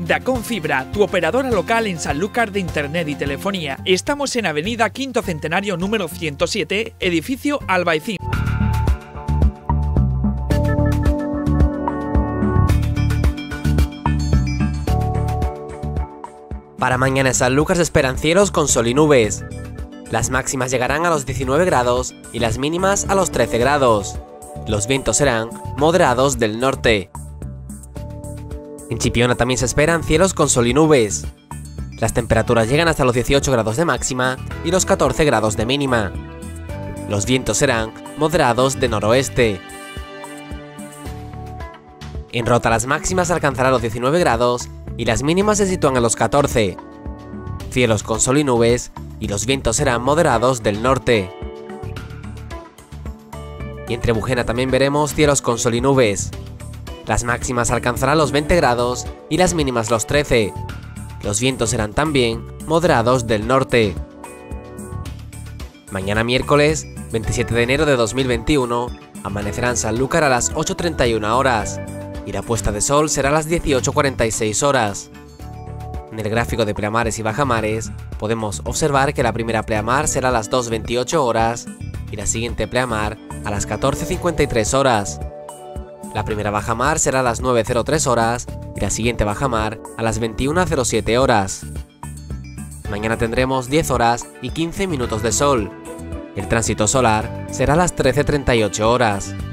Dacom Fibra, tu operadora local en Sanlúcar de Internet y Telefonía. Estamos en Avenida Quinto Centenario número 107, edificio Albaicín. Para mañana en Sanlúcar se esperan cielos con sol y nubes. Las máximas llegarán a los 19 grados y las mínimas a los 13 grados. Los vientos serán moderados del norte. En Chipiona también se esperan cielos con sol y nubes. Las temperaturas llegan hasta los 18 grados de máxima y los 14 grados de mínima. Los vientos serán moderados de noroeste. En Rota las máximas alcanzarán los 19 grados y las mínimas se sitúan a los 14. Cielos con sol y nubes y los vientos serán moderados del norte. Y en Trebujena también veremos cielos con sol y nubes. Las máximas alcanzarán los 20 grados y las mínimas los 13. Los vientos serán también moderados del norte. Mañana miércoles, 27 de enero de 2021, amanecerá en Sanlúcar a las 8:31 horas y la puesta de sol será a las 18:46 horas. En el gráfico de pleamares y bajamares podemos observar que la primera pleamar será a las 2:28 horas y la siguiente pleamar a las 14:53 horas. La primera bajamar será a las 9:03 horas y la siguiente bajamar a las 21:07 horas. Mañana tendremos 10 horas y 15 minutos de sol. El tránsito solar será a las 13:38 horas.